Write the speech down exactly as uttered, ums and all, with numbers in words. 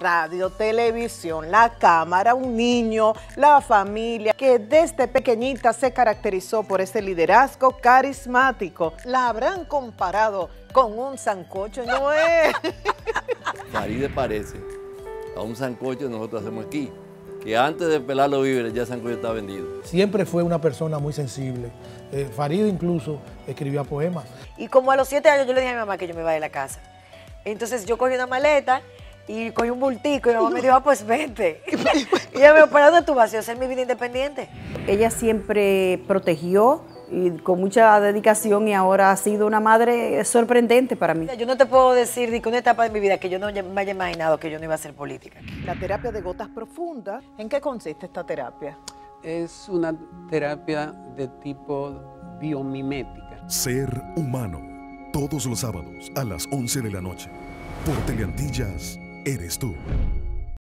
radio, televisión, la cámara, un niño, la familia, que desde pequeñita se caracterizó por ese liderazgo carismático. La habrán comparado con un sancocho, ¿no es? Farideh parece a un sancocho que nosotros hacemos aquí, que antes de pelar los víveres ya el sancocho está vendido. Siempre fue una persona muy sensible. Eh, Farideh incluso escribía poemas. Y como a los siete años yo le dije a mi mamá que yo me iba de la casa. Entonces yo cogí una maleta y cogí un bultico y mi mamá me dijo, ah, pues vente. Y ella me dijo, ¿para dónde tú vas? Yo hacer mi vida independiente. Ella siempre protegió y con mucha dedicación y ahora ha sido una madre sorprendente para mí. Yo no te puedo decir de que una etapa de mi vida que yo no me haya imaginado que yo no iba a hacer política. La terapia de gotas profundas, ¿en qué consiste esta terapia? Es una terapia de tipo biomimética. Ser humano, todos los sábados a las once de la noche. Por Teleantillas, eres tú.